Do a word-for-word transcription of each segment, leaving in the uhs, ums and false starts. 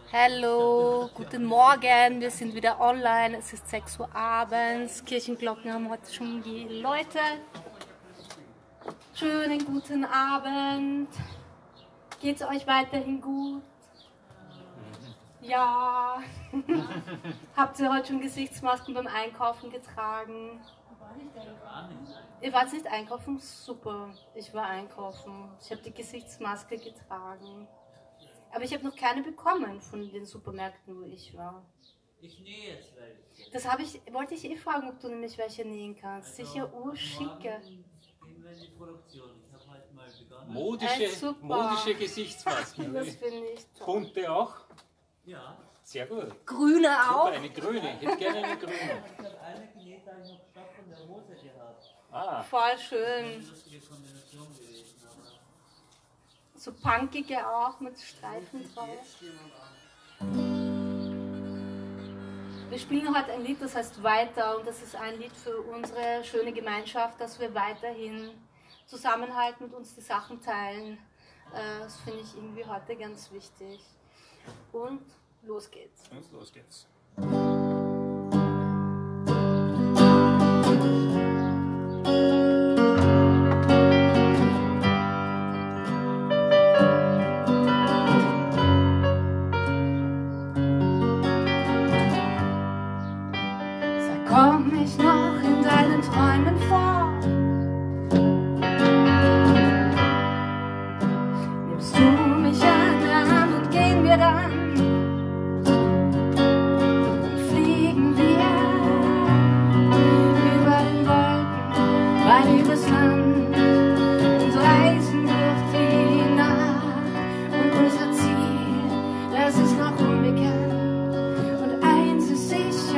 Hallo, guten Morgen, wir sind wieder online, es ist sechs Uhr abends, Kirchenglocken haben heute schon geläutet. Schönen guten Abend, geht's euch weiterhin gut? Ja, habt ihr heute schon Gesichtsmasken beim Einkaufen getragen? Ihr wart nicht einkaufen? Super, ich war einkaufen, ich habe die Gesichtsmaske getragen. Aber ich habe noch keine bekommen von den Supermärkten, wo ich war. Ich nähe jetzt welche. Das habe ich, wollte ich eh fragen, ob du nämlich welche nähen kannst. Also, Sicher urschicke. gehen wir in die Produktion. Ich habe heute mal begonnen. Modische, Äh, super. modische Gesichtsmasken. Das finde ich toll. Bunte auch? Ja. Sehr gut. Grüne Super, auch? eine grüne. Ich hätte gerne eine grüne. Ich habe eine genäht, da ich noch Stoff von der Hose gehabt. Ah, Voll schön. Eine lustige Kombination gewesen. Aber So punkige auch mit Streifen drauf. Wir spielen heute ein Lied, das heißt Weiter, und das ist ein Lied für unsere schöne Gemeinschaft, dass wir weiterhin zusammenhalten und uns die Sachen teilen. Äh, Das finde ich irgendwie heute ganz wichtig. Und los geht's. und los geht's. Komm ich noch in deinen Träumen vor? Nimmst du mich an der Hand und gehen wir dann? Und fliegen wir über den Wolken, weit übers Land und reisen durch die Nacht. Und unser Ziel, das ist noch unbekannt. Und eins ist sicher: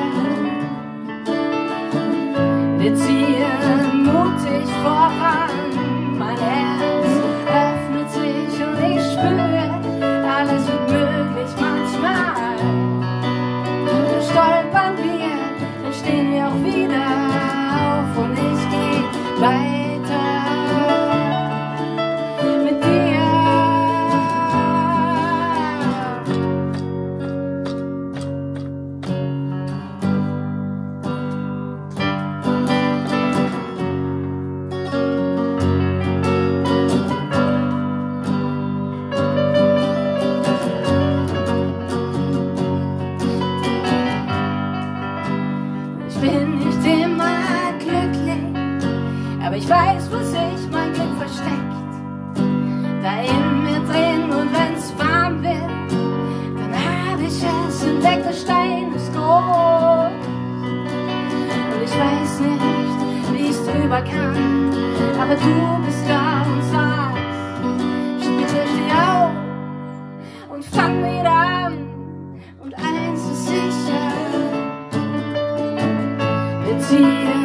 wir ziehen mutig voran, mein Herz öffnet sich und ich spüre, alles wird möglich manchmal. Da stolpern wir, dann stehen wir auch wieder auf und ich gehe weiter mit dir. Ich bin nicht immer glücklich, aber ich weiß, wo sich mein Glück versteckt. Da in mir drin, und wenn's warm wird, dann hab ich es entdeckt. Der Stein ist groß und ich weiß nicht, wie ich's drüber kann, aber du bist da und sagst: steh auf und fang wieder an. Und eins ist sicher: wir ziehen